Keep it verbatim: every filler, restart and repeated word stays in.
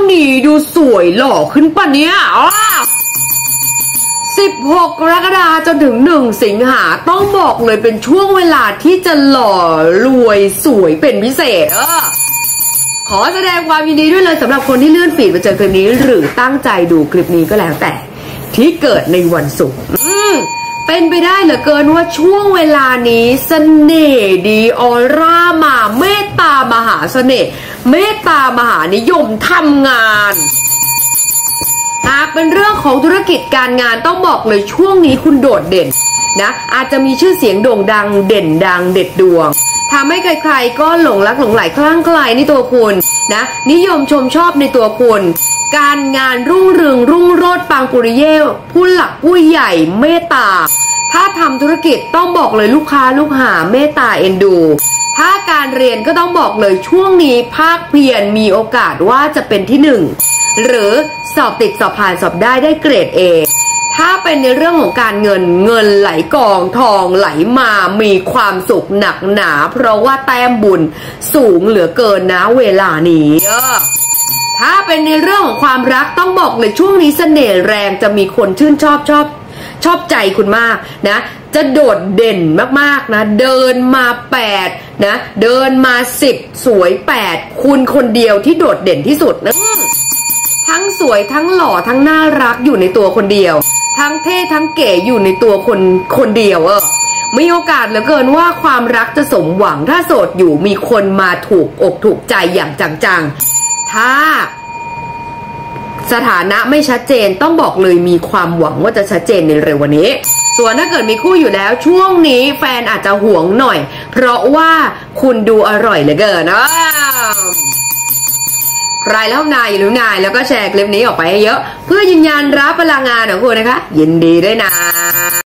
นี้ดูสวยหล่อขึ้นปะเนี่ยสิบหกกรกฎาคมจนถึงหนึ่งสิงหาต้องบอกเลยเป็นช่วงเวลาที่จะหล่อรวยสวยเป็นพิเศษเออขอแสดงความยินดีด้วยเลยสำหรับคนที่เลื่อนฟีดมาเจอคลิปนี้หรือตั้งใจดูคลิปนี้ก็แล้วแต่ที่เกิดในวันศุกร์เป็นไปได้เหลือเกินว่าช่วงเวลานี้เสน่ห์ดีออร่ามาเมตตามหาเสน่ห์เมตตามหานิยมทำงานหากเป็นเรื่องของธุรกิจการงานต้องบอกเลยช่วงนี้คุณโดดเด่นนะอาจจะมีชื่อเสียงโด่งดังเด่นดังเด็ดดวงทำให้ใครๆก็หลงรักหลงไหลคลั่งไคล้ในตัวคุณนะนิยมชมชอบในตัวคุณการงานรุ่งเรืองรุ่งโรจน์ปังปุริเย่ผู้หลักผู้ใหญ่เมตตาถ้าทำธุรกิจต้องบอกเลยลูกค้าลูกหาเมตตาเอ็นดูถ้าการเรียนก็ต้องบอกเลยช่วงนี้ภาคเพียรมีโอกาสว่าจะเป็นที่หนึ่งหรือสอบติดสอบผ่านสอบได้ได้เกรด เอ ถ้าเป็นในเรื่องของการเงินเงินไหลกองทองไหลมามีความสุขหนักหนาเพราะว่าแต้มบุญสูงเหลือเกินนะเวลานี้ถ้าเป็นในเรื่องของความรักต้องบอกเลยช่วงนี้เสน่ห์แรงจะมีคนชื่นชอบชอบชอบใจคุณมากนะจะโดดเด่นมากๆนะเดินมาแปดนะเดินมาสิบสวยแปดคุณคนเดียวที่โดดเด่นที่สุดนะทั้งสวยทั้งหล่อทั้งน่ารักอยู่ในตัวคนเดียวทั้งเท่ทั้งเก๋อยู่ในตัวคนคนเดียวเออมีโอกาสเหลือเกินว่าความรักจะสมหวังถ้าโสดอยู่มีคนมาถูกอกถูกใจอย่างจังๆถ้าสถานะไม่ชัดเจนต้องบอกเลยมีความหวังว่าจะชัดเจนในเร็ววันนี้ส่วนถ้าเกิดมีคู่อยู่แล้วช่วงนี้แฟนอาจจะห่วงหน่อยเพราะว่าคุณดูอร่อยเหลือเกินนะใครแล้วนายหรือนายแล้วก็แชร์คลิปนี้ออกไปให้เยอะเพื่อยืนยันรับพลังงานของคุณนะคะยินดีด้วยนะ